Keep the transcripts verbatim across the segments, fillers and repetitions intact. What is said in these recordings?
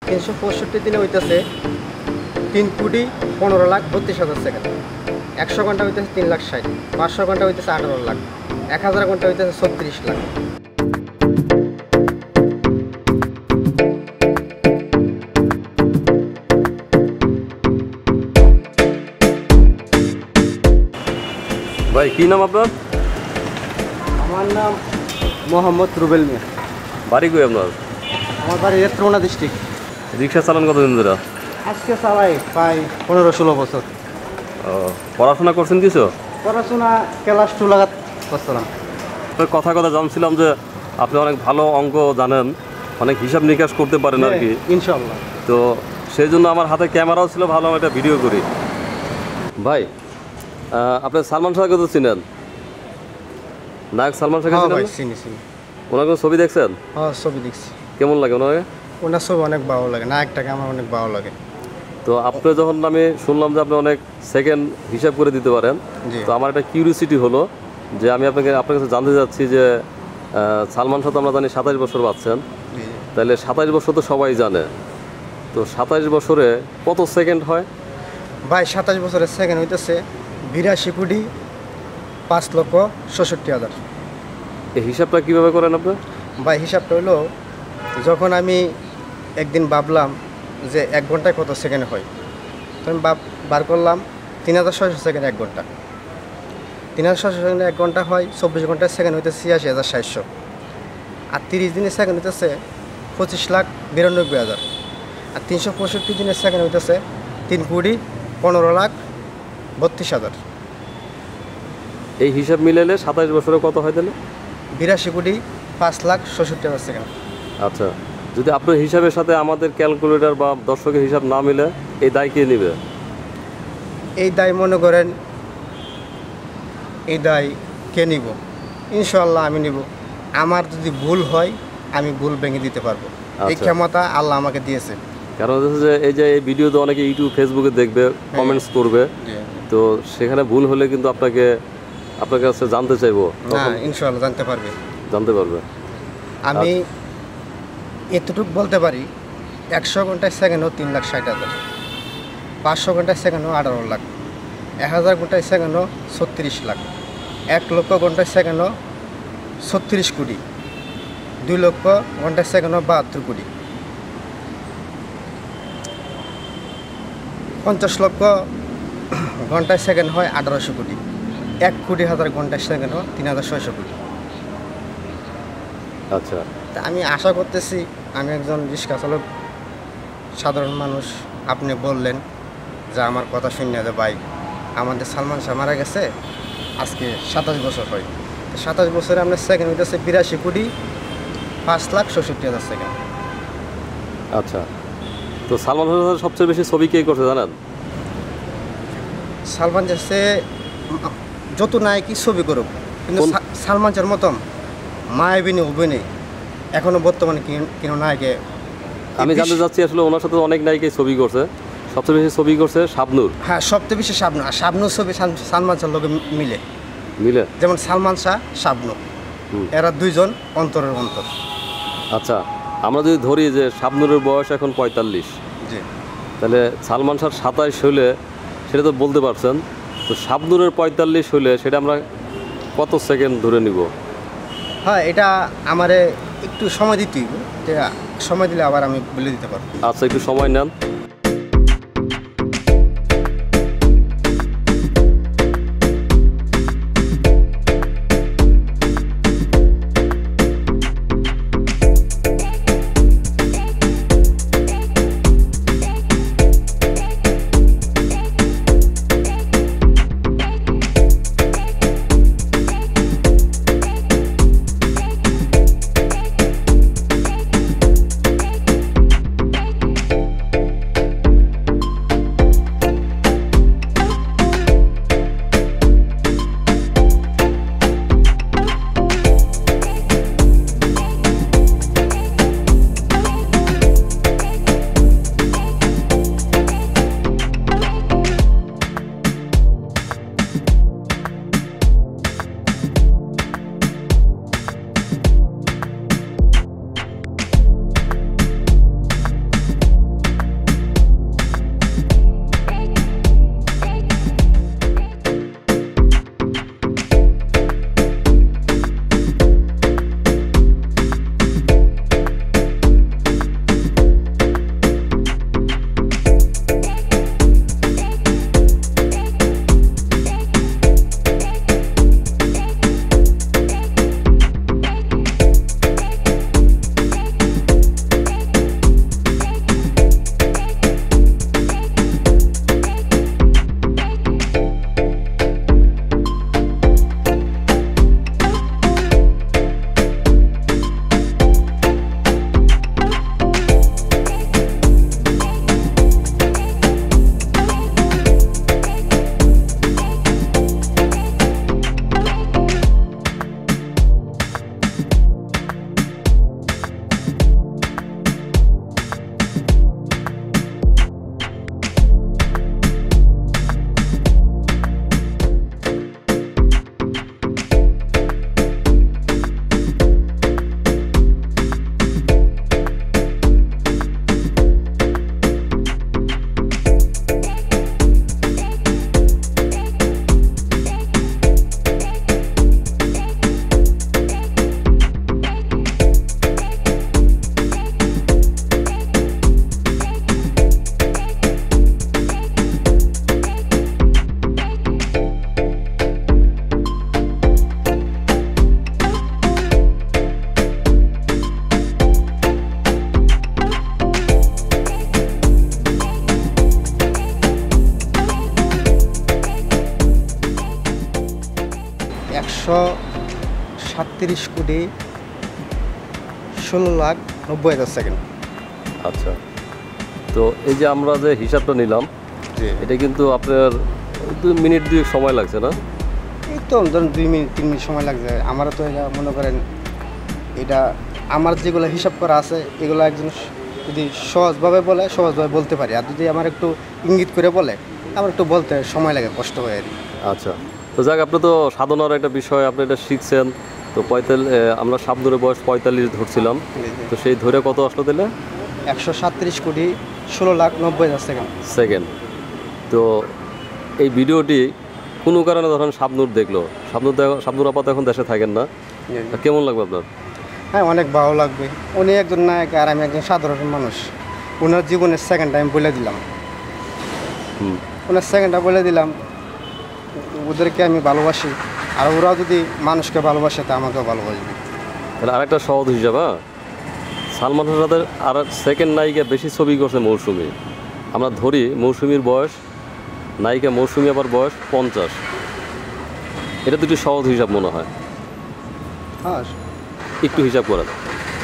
তিনশো পঁয়ষট্টি দিনে হইতেছে তিন কোটি পনেরো লাখ বত্রিশ হাজার সেকেন্ড। একশো ঘন্টা হইতেছে তিন লাখ ষাট, পাঁচশো ঘন্টা হইতেছে আঠারো লাখ, এক হাজার ঘন্টা হইতেছে ছত্রিশ লাখ। ভাই কি নাম আপনার? আমার নাম মোহাম্মদ রুবেল মিয়া। বাড়ি কই আপনার? আমার বাড়ি নেত্রকোনা ডিস্ট্রিক্ট। রিক্সা চালান কতদিন ধরে? আজকে চালাই প্রায় পনেরো ষোলো বছর। ও পড়াশোনা করছেন কিছু? পড়াশোনা ক্লাস টু লাগাত করছিলাম। কথা কথা জানছিলাম যে আপনি অনেক ভালো অঙ্ক জানেন, অনেক হিসাব নিকাশ করতে পারেন আর কি। ইনশাল্লাহ। তো সেই জন্য আমার হাতে ক্যামেরাও ছিল, ভালো একটা ভিডিও করি। ভাই আপনি সালমান শাহকে তো চিনেন, নায়ক সালমান শাহকে চিনেন? ওনার কোনো ছবি দেখছেন? হ্যাঁ ছবি দেখছি। কেমন লাগে ওনাকে? ওনার ছবি অনেক ভালো লাগে, নায়কটাকে আমার অনেক ভালো লাগে। তো আপনি যখন আমি শুনলাম যে আপনি অনেক সেকেন্ড হিসাব করে দিতে পারেন, তো আমার একটা কিউরিওসিটি হলো যে আমি আপনাকে আপনার কাছে জানতে চাচ্ছি যে সালমান শাহ তো আমরা জানি সাতাশ বছর বাঁচছেন, তাহলে সাতাশ বছর তো সবাই জানে, তো সাতাশ বছরে কত সেকেন্ড হয়? ভাই সাতাশ বছরের সেকেন্ড হইতেছে বিরাশি কোটি পাঁচ লক্ষ ষষট্টি হাজার। এই হিসাবটা কীভাবে করেন আপনি? ভাই হিসাবটা হলো, যখন আমি একদিন ভাবলাম যে এক ঘন্টায় কত সেকেন্ড হয়, তখন ভাব বার করলাম তিন হাজার ছয়শো সেকেন্ড এক ঘন্টা। তিন হাজার ছয়শো সেকেন্ড এক ঘন্টা হয়, চব্বিশ ঘন্টার সেকেন্ড হইতেছে ছিয়াশি হাজার ষাটশো, আর তিরিশ দিনের সেকেন্ড হইতেছে পঁচিশ লাখ বিরানব্বই হাজার, আর তিনশো পঁয়ষট্টি দিনের সেকেন্ড হইতেছে তিন কোটি পনেরো লাখ বত্রিশ হাজার। এই হিসাব মিলাইলে সাতাশ বছরে কত হয় তাহলে? বিরাশি কোটি পাঁচ লাখ ষষট্টি হাজার সেকেন্ড। আচ্ছা, যদি আপনার হিসাবের সাথে আমাদের ক্যালকুলেটর বা দর্শকের হিসাব না মিলে, এই দায় কে নেবে? এই দায় মনে করেন, এই দায় কে নিব? ইনশাল্লাহ আমি নিব। আমার যদি ভুল হয় আমি ভুল ভেঙে দিতে পারবো, এই ক্ষমতা আল্লাহ আমাকে দিয়েছে। কারণ হচ্ছে যে এই যে এই ভিডিও তো অনেকে ইউটিউব ফেসবুকে দেখবে, কমেন্টস করবে, তো সেখানে ভুল হলে কিন্তু আপনাকে আপনার কাছে জানতে চাইবো। হ্যাঁ ইনশাল্লাহ জানতে পারবে, জানতে পারবে। আমি এতটুকু বলতে পারি, একশো ঘন্টায় সেকেন্ডও তিন লাখ ষাট হাজার, পাঁচশো ঘন্টায় সেকেন্ডও আঠারো লাখ, এক হাজার ঘন্টায় সেকেন্ডও ছত্রিশ লাখ, এক লক্ষ ঘন্টায় সেকেন্ডও ছত্রিশ কোটি, দুই লক্ষ ঘন্টায় সেকেন্ডও বাহাত্তর কোটি, পঞ্চাশ লক্ষ ঘন্টায় সেকেন্ড হয় আঠারোশো কোটি, এক কোটি হাজার ঘন্টায় সেকেন্ড হয় তিন হাজার ছয়শো কোটি। আচ্ছা, তা আমি আশা করতেছি, আমি একজন রিক্সা চালক সাধারণ মানুষ, আপনি বললেন যে আমার কথা শুনে যে ভাই আমাদের সালমান শাহ মারা গেছে আজকে সাতাশ বছর হয়, সাতাশ বছরে আপনার সেকেন্ড হইতেছে বিরাশি কোটি পাঁচ লাখ ষষট্টি হাজার সেকেন্ড। আচ্ছা, তো সালমান শাহ সবচেয়ে বেশি ছবি কে করছে জানেন? সালমান শাহ যত নায়কই ছবি করুক, কিন্তু সালমান শাহর মতন মায়াবিনী অভিনয় এখনো বর্তমানে কোনো নায়কে। আমি জানতে চাচ্ছি আসলে ওনার সাথে অনেক নায়িকাই ছবি করছে, সবচেয়ে বেশি ছবি করছে শাবনূর। হ্যাঁ সবচেয়ে বেশি শাবনূর, আর শাবনূর ছবি সালমান শাহর লোকে মিলে মিলে যেমন সালমান শাহ শাবনূর, এরা দুইজন অন্তরের অন্তর। আচ্ছা, আমরা যদি ধরি যে শাবনূরের বয়স এখন পঁয়তাল্লিশ, জি, তাহলে সালমান শাহ সাতাইশ হলে সেটা তো বলতে পারছেন, তো শাবনূরের পঁয়তাল্লিশ হলে সেটা আমরা কত সেকেন্ড ধরে নিব? হ্যাঁ এটা আমারে একটু সময় দিতে হইব, যে সময় দিলে আবার আমি বলে দিতে পারবো। আচ্ছা, একটু সময় নেন। একশো সাতত্রিশ কোটি ষোলো লাখ নব্বই হাজার সেকেন্ড। আচ্ছা, তো এই যে আমরা যে হিসাবটা নিলাম এটা কিন্তু আপনার দুই মিনিট দুই সময় লাগছে না? এই তো ধরুন দুই মিনিট তিন মিনিট সময় লাগছে। আমারও তো এটা মনে করেন এটা আমার যেগুলো হিসাব করা আছে এগুলো একজন যদি সহজভাবে বলে সহজভাবে বলতে পারি, আর যদি আমার একটু ইঙ্গিত করে বলে আমার একটু বলতে সময় লাগে, কষ্ট হয় আর কি। আচ্ছা, তো যাক আপনি তো সাধনার একটা বিষয় আপনি এটা শিখছেন, তো পঁয়তাল্লিশ আমরা শাবনুরের বয়স পঁয়তাল্লিশ ধরছিলাম, তো সেই ধরে কত আসলো দিলে? একশো সাতত্রিশ কোটি ষোলো লাখ নব্বই হাজার সেকেন্ড সেকেন্ড। তো এই ভিডিওটি কোনো কারণে ধরেন শাবনুর দেখলো, শাবনুর শাবনুর আপাতত এখন দেশে থাকেন না, কেমন লাগবে আপনার? হ্যাঁ, অনেক ভালো লাগবে। উনি একজন নায়ক আর আমি একজন সাধারণ মানুষ। ওনার জীবনের সেকেন্ড টাইম বলে দিলাম, হুম ওনার সেকেন্ডটা বলে দিলাম। ওদেরকে আমি ভালোবাসি, আর ওরাও যদি মানুষকে ভালোবাসে তা আমাকেও ভালোবাসবে। তাহলে আরেকটা সহজ হিসাব, হ্যাঁ, সালমান শাহের আর সেকেন্ড নায়িকা বেশি ছবি করছে মৌসুমি। আমরা ধরি মৌসুমির বয়স, নায়িকা মৌসুমি আবার বয়স পঞ্চাশ, এটা দুটি সহজ হিসাব মনে হয়। হ্যাঁ, একটু হিসাব করা যায়।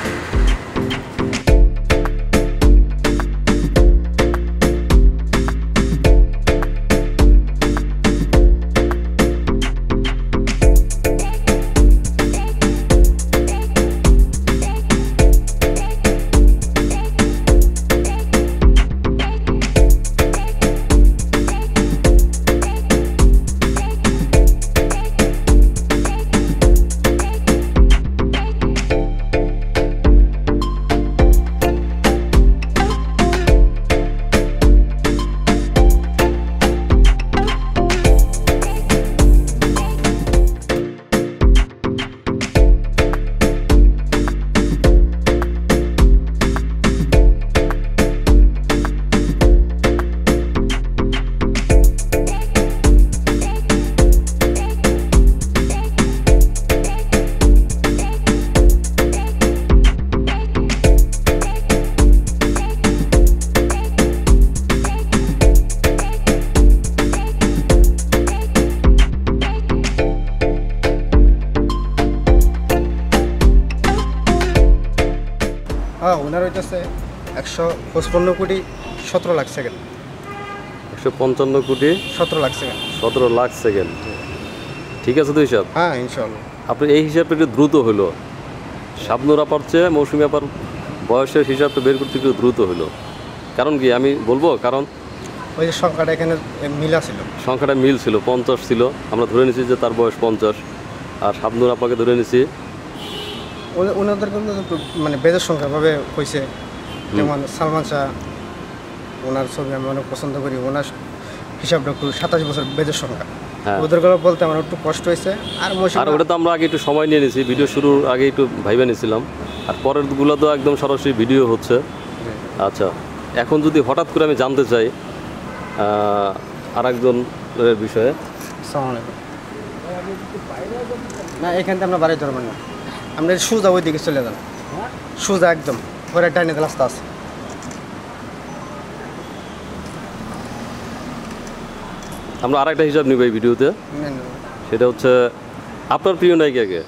হ্যাঁ, ওনার হইতেছে একশো পঁচপন্ন কোটি সতেরো লাখ সেকেন্ড। একশো পঞ্চান্ন কোটি সতেরো লাখ সেকেন্ড সতেরো লাখ সেকেন্ড ঠিক আছে তো হিসাব? হ্যাঁ, ইনশাআল্লাহ। আপনি এই হিসাবটা একটু দ্রুত হলো, শাবনুর আপার চেয়ে মৌসুমি আপার বয়সের হিসাবটা বের করতে একটু দ্রুত হলো। কারণ কি আমি বলবো, কারণ ওই যে সংখ্যাটা এখানে মিলা ছিল, সংখ্যাটা মিল ছিল, পঞ্চাশ ছিল, আমরা ধরে নিছি যে তার বয়স পঞ্চাশ, আর শাবনুর আপাকে ধরে নিছি ওনাদের কিন্তু একটু মানে বেজের সংখ্যাভাবে হয়েছে। যেমন সালমান শাহ, ওনার ছবি আমি অনেক পছন্দ করি, ওনার হিসাবটা একটু সাতাশ বছর বেজের সংখ্যা। ওদের গুলো বলতে আমার একটু কষ্ট হয়েছে। আর আর ওটা তো আমরা আগে একটু সময় নিয়ে নিয়েছি, ভিডিও শুরুর আগে একটু ভাইবা নিয়েছিলাম, আর পরের গুলো তো একদম সরাসরি ভিডিও হচ্ছে। আচ্ছা, এখন যদি হঠাৎ করে আমি জানতে চাই আর একজনের বিষয়ে। না, এখান থেকে আমরা বাড়ি ধরবেন না, আমরা সোজা ওই দিকে চলে যান, সোজা একদম ঘরে টাইনে রাস্তা আছে। আমরা আর একটা হিসাব নিব এই ভিডিওতে, সেটা হচ্ছে আপনার প্রিয় নায়িকা কে?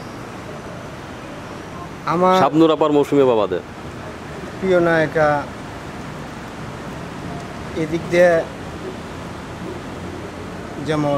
আমার শাবনুর আপার মৌসুমি বাবাদে প্রিয় নায়িকা এদিক দিয়ে যেমন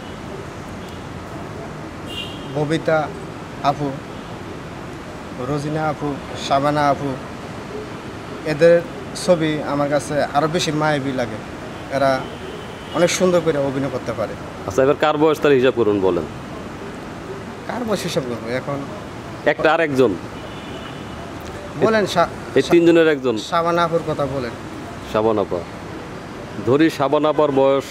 ববিতা আপু, রোজিনা আপু, শাবানা আপু, এদের ছবি আমার কাছে আরও বেশি মায়াবী লাগে। এরা অনেক সুন্দর করে অভিনয় করতে পারে। আচ্ছা, এবার কার বয়স তার হিসাব করুন, বলেন কার বয়স হিসাব করবো এখন? একটা আর একজন বলেন, এই তিনজনের একজন। শাবানা আপুর কথা বলেন। শাবানা আপা, ধরি শাবানা আপার বয়স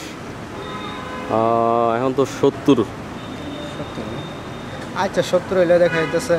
এখন তো সত্তর। সত্তর? আচ্ছা, সত্তর হইলে দেখা যাইতেছে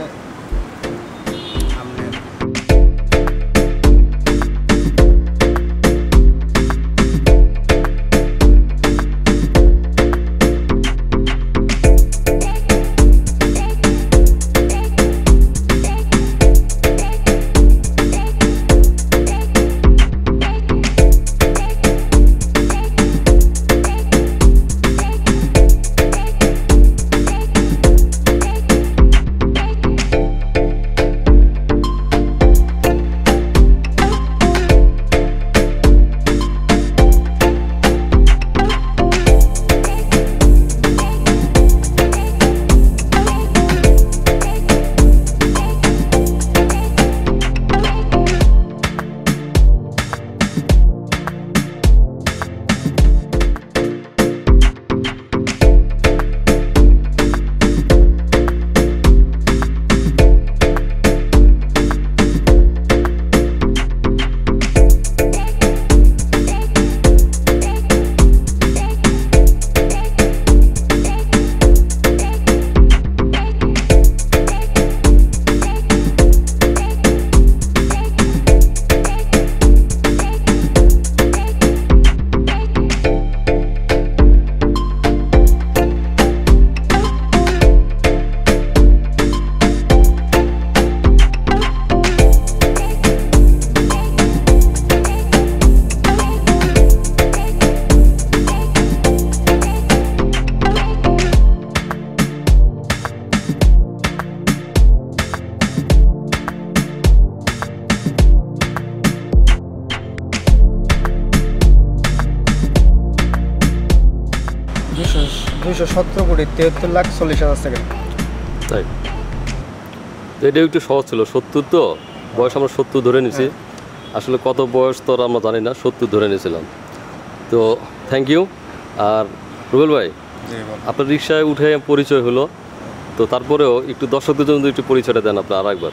দুইশো সতেরো কোটি তিয়াত্তর লাখ চল্লিশ হাজার সেকেন্ড। তাই এটা একটু সহজ ছিল, সত্তর তো বয়স আমরা সত্তর ধরে নিছি, আসলে কত বয়স তো আমরা জানি না, সত্তর ধরে নিয়েছিলাম। তো থ্যাংক ইউ। আর রুবেল ভাই, আপনার রিক্সায় উঠে পরিচয় হলো, তো তারপরেও একটু দর্শকদের জন্য একটু পরিচয়টা দেন আপনার আর একবার।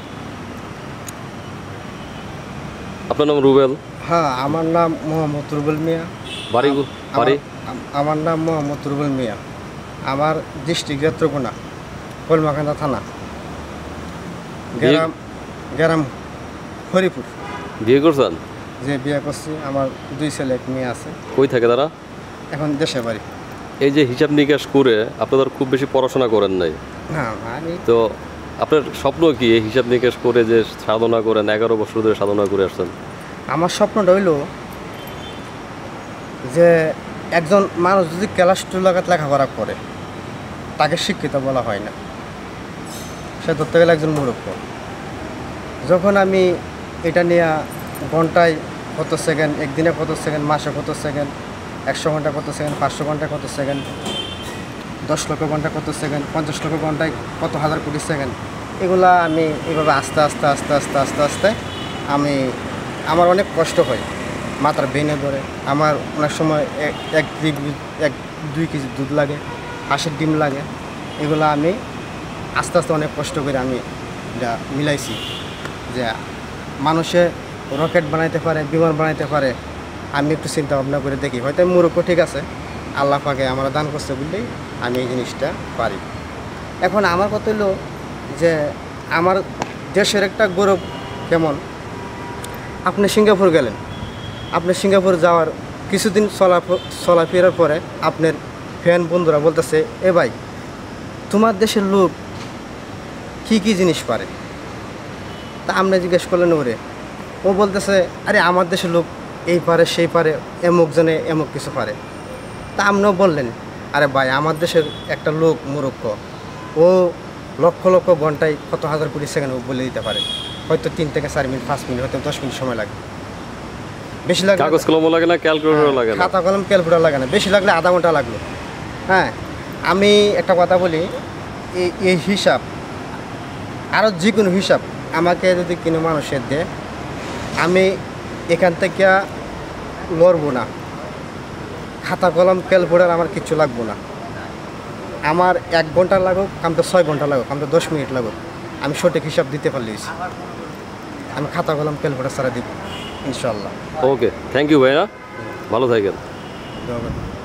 আপনার নাম রুবেল? হ্যাঁ, আমার নাম মোহাম্মদ রুবেল মিয়া। বাড়ি বাড়ি? আমার নাম মোহাম্মদ রুবেল মিয়া। আমার ডিস্ট্রিক্ট নেত্রকোনা, কলমাকান্দা থানা, গ্রাম গ্রাম হরিপুর। বিয়ে করছেন? যে বিয়ে করছি, আমার দুই ছেলে এক মেয়ে আছে। কই থাকে তারা? এখন দেশে বাড়ি। এই যে হিসাব নিকাশ করে আপনাদের খুব বেশি পড়াশোনা করেন নাই, না আমি তো আপনার স্বপ্ন কি এই হিসাব নিকাশ করে যে সাধনা করেন, এগারো বছর ধরে সাধনা করে আসছেন? আমার স্বপ্নটা হইল যে একজন মানুষ যদি ক্লাস টু লাগাত লেখাপড়া করে তাকে শিক্ষিত বলা হয় না, সে ধরতে গেলে একজন মূর্খ। যখন আমি এটা নিয়ে ঘন্টায় কত সেকেন্ড, একদিনে কত সেকেন্ড, মাসে কত সেকেন্ড, একশো ঘন্টা কত সেকেন্ড, পাঁচশো ঘন্টা কত সেকেন্ড, দশ লক্ষ ঘন্টা কত সেকেন্ড, পঞ্চাশ লক্ষ ঘন্টায় কত হাজার কোটি সেকেন্ড, এগুলা আমি এইভাবে আস্তে আস্তে আস্তে আস্তে আস্তে আস্তে আমি আমার অনেক কষ্ট হয়, মাথার বেনে ধরে। আমার অনেক সময় এক এক দুই কেজি দুধ লাগে, হাঁসের ডিম লাগে, এগুলো আমি আস্তে আস্তে অনেক কষ্ট করে আমি এটা মিলাইছি যে মানুষে রকেট বানাইতে পারে, বিমান বানাইতে পারে। আমি একটু চিন্তা ভাবনা করে দেখি, হয়তো মূর্খ, ঠিক আছে, আল্লাহ পাকে আমার দান করছে বললেই আমি এই জিনিসটা পারি। এখন আমার কথা হলো যে আমার দেশের একটা গৌরব কেমন, আপনি সিঙ্গাপুর গেলেন, আপনি সিঙ্গাপুর যাওয়ার কিছুদিন চলা চলাফেরার পরে আপনার ফ্যান বন্ধুরা বলতেছে, এ ভাই তোমার দেশের লোক কী কী জিনিস পারে। তা আপনি জিজ্ঞেস করলেন ওরে, ও বলতেছে, আরে আমার দেশের লোক এই পারে সেই পারে, এমুক জনে এমুক কিছু পারে। তা আপনিও বললেন, আরে ভাই আমার দেশের একটা লোক মূর্খ, ও লক্ষ লক্ষ ঘন্টায় কত হাজার কোটি সেকেন্ড ও বলে দিতে পারে, হয়তো তিন থেকে চার মিনিট, পাঁচ মিনিট, হয়তো দশ মিনিট সময় লাগে, বেশি লাগে কাগজ কলমও লাগে না, ক্যালকুলেটরও লাগে না, খাতা কলম ক্যালকুলেটর লাগে না, বেশি লাগলে আধা ঘন্টা লাগলো। হ্যাঁ, আমি একটা কথা বলি, এই এই হিসাব আরও যে কোনো হিসাব আমাকে যদি কোনো মানুষের দেয়, আমি এখান থেকে লড়বো না, খাতা কলম ক্যালকুলেটর আমার কিচ্ছু লাগবো না। আমার এক ঘন্টা লাগুক, কামতে ছয় ঘন্টা লাগুক, কামতে দশ মিনিট লাগুক, আমি সঠিক হিসাব দিতে পারলেই আমি খাতা কলম ক্যালকুলেটর ছাড়া দিব ইনশাল্লাহ। ওকে, থ্যাংক ইউ ভাইয়া, ভালো থাকেন।